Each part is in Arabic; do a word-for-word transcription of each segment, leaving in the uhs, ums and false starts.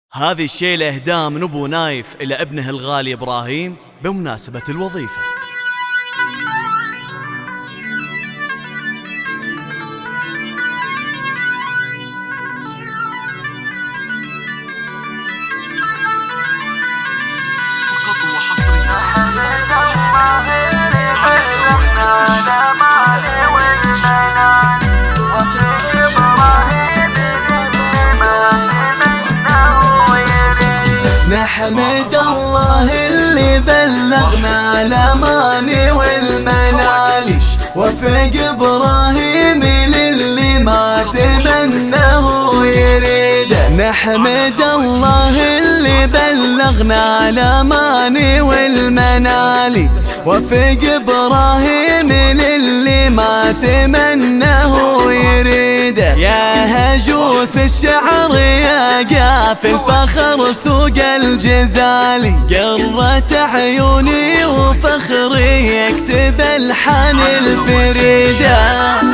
هذه الشيلة إهداء من أبو نايف إلى ابنه الغالي إبراهيم بمناسبة الوظيفة. نحمد الله اللي بلغنا الأماني والمنالي، وفق إبراهيم للي ما تمناه يريده. نحمد الله اللي بلغنا الأماني والمنالي، وفق إبراهيم للي ما تمناه يريده. يا هجوس الشعر يا قافل فخر سوق الجزالي، قرة عيوني وفخري يكتب الحان الفريدة.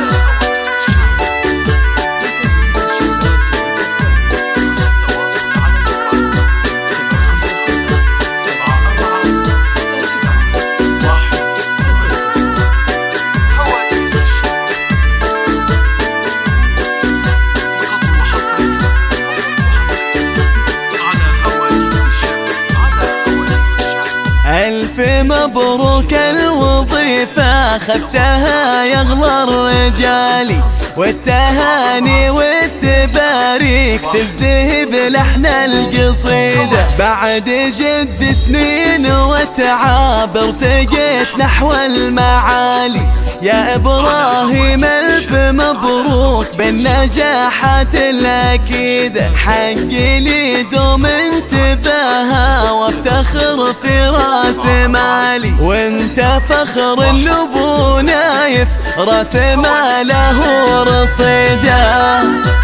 ألف مبروك الوظيفة خذتها يا أغلى الرجالي، والتهاني والتباريك تزدهي بلحن القصيدة. بعد جد سنين وتعاب ارتقيت نحو المعالي، يا إبراهيم ألف مبروك بالنجاحات الأكيدة. حقي لي دوم انتباها وافتخر في راس مالي، وانت فخر النبو نايف راس ماله رصيده.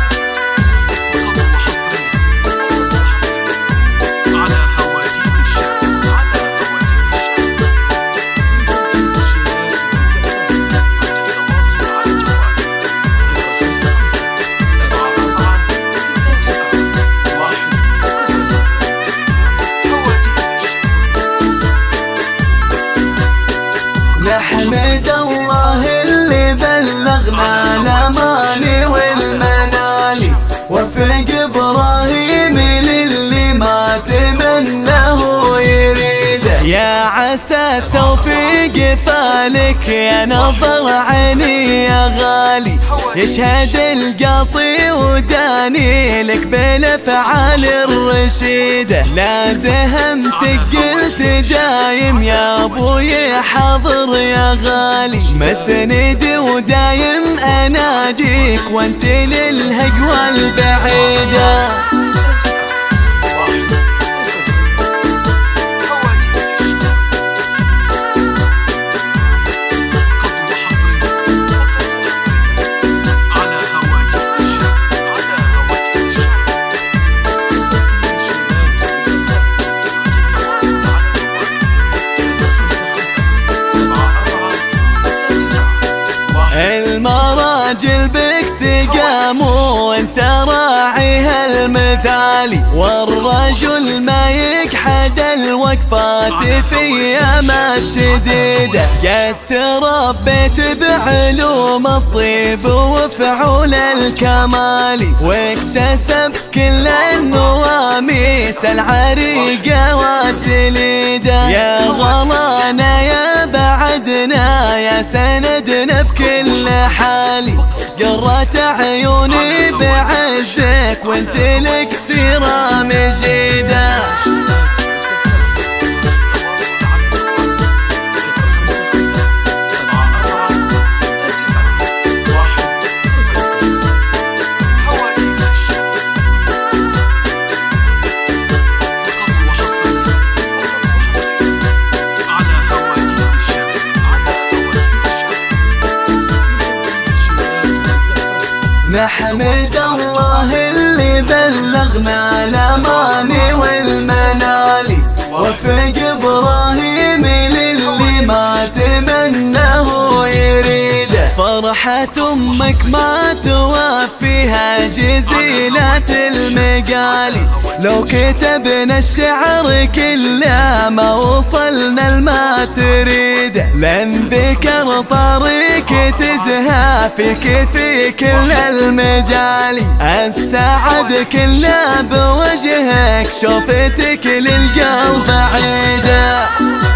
نحمد الله اللي بلغنا الأماني والمنالي، وفق إبراهيم للي ما تمناه يريده. يا عسى التوفيق فالك يا نظر عيني يا غالي، يشهد القاصي وداني لك بالافعال الرشيده. لا زهمتك قلت دايم يا ابوي حاضر يا غالي، مسندي ودايم اناديك وانت للهجوه البعيده. المراجل بك تقاموا وانت راعيها المثالي، والرجل ما يجحد الوقفات في ايامه الشديده. قد تربيت بعلوم الطيب وفعول الكمالي، واكتسبت كل النواميس العريقه والتليده. يا غلانا يا بعدنا يا سندنا بكل حالي، قرة عيوني بعزك وانت لك سيرة مجيدة. نحمد الله اللي بلغنا الأماني والمنالي، وفق إبراهيم للي ما تمناه يريده. فرحة أمك ما توفي فيها جزيلات المقالي، لو كتبنا الشعر كله ما وصلنا لما تريده، لأن ذكر طريق تزهى فيك في كل المجالي. السعد كله بوجهك، شوفتك للقلب عيده.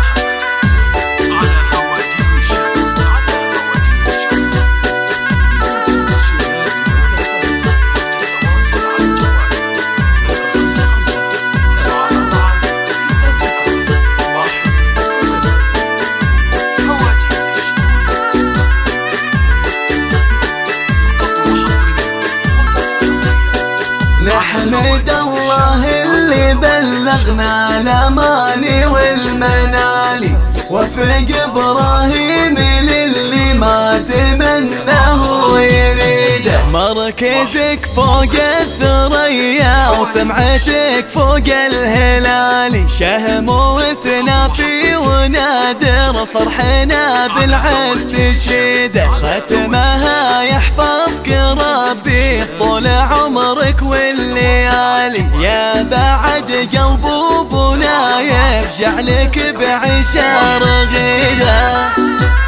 نحمد الله اللي بلغنا الأماني والمنالي، وفق إبراهيم للي ما تمناه يريده. مركزك فوق الثريا وسمعتك فوق الهلالي، شهم وسنافي ونادر صرحنا بالعز تشيده. ختمها يحفظك ربي طول عمرك والليالي، يا بعد قلب ابو نايف جعلك بعشار غيده.